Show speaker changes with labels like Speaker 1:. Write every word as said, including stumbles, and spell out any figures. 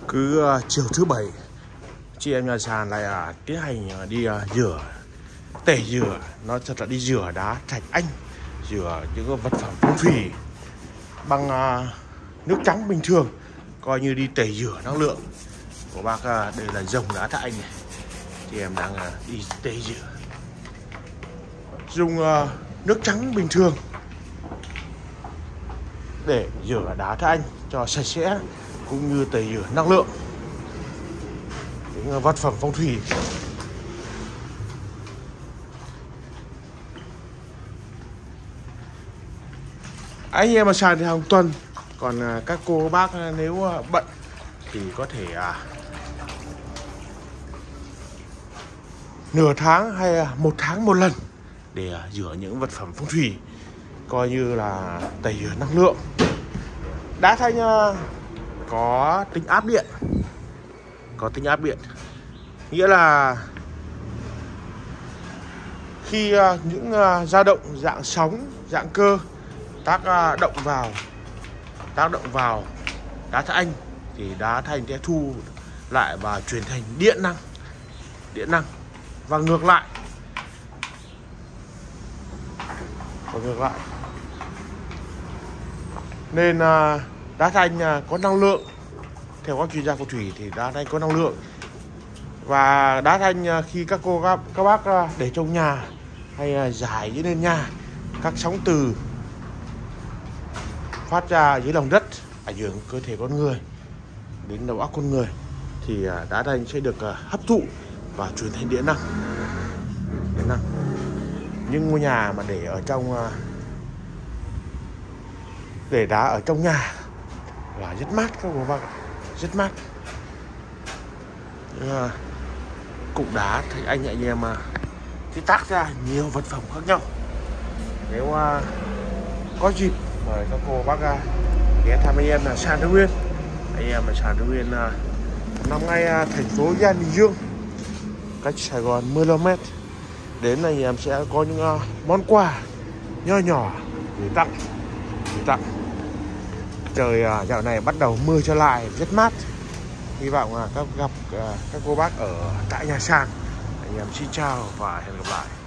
Speaker 1: Cứ uh, chiều thứ bảy chị em nhà sàn lại uh, tiến hành uh, đi uh, rửa, tẩy rửa, nó thật là đi rửa đá thạch anh, rửa những vật phẩm phong thủy bằng uh, nước trắng bình thường, coi như đi tẩy rửa năng lượng của bác. Uh, đây là dòng đá thạch anh này, chị em đang uh, đi tẩy rửa, dùng uh, nước trắng bình thường để rửa đá thạch anh cho sạch sẽ, cũng như tẩy rửa năng lượng những vật phẩm phong thủy. Anh em mà sàn thì hàng tuần, còn các cô bác nếu bận thì có thể à, nửa tháng hay một tháng một lần để rửa những vật phẩm phong thủy, coi như là tẩy rửa năng lượng. Đá thanh có tính áp điện, có tính áp điện, nghĩa là khi những dao động dạng sóng, dạng cơ tác động vào tác động vào đá thạch anh thì đá thạch anh sẽ thu lại và chuyển thành điện năng, điện năng và ngược lại, và ngược lại. Nên đá thạch anh có năng lượng, theo các chuyên gia phong thủy thì đá thạch anh có năng lượng. Và đá thạch anh khi các cô các, các bác để trong nhà hay giải dưới nền nhà, các sóng từ phát ra dưới lòng đất ảnh hưởng cơ thể con người đến đầu óc con người thì đá thạch anh sẽ được hấp thụ và chuyển thành điện năng. Điện năng. Nhưng ngôi nhà mà để ở trong để đá ở trong nhà là rất mát các cô bác, rất mát. Nhưng, cục đá thạch anh anh em mà thì tác ra nhiều vật phẩm khác nhau. Nếu uh, có dịp mời các cô bác uh, ghé thăm anh em là sàn Thái Nguyên. Anh em là sàn Thái Nguyên uh, nằm ngay uh, thành phố Giang Bình Dương, cách Sài Gòn mười ki lô mét. Đến anh em sẽ có những uh, món quà nho nhỏ gửi tặng, gửi tặng. Trời uh, dạo này bắt đầu mưa trở lại, rất mát. Hy vọng uh, các gặp uh, các cô bác ở tại nhà sàn. Anh em xin chào và hẹn gặp lại.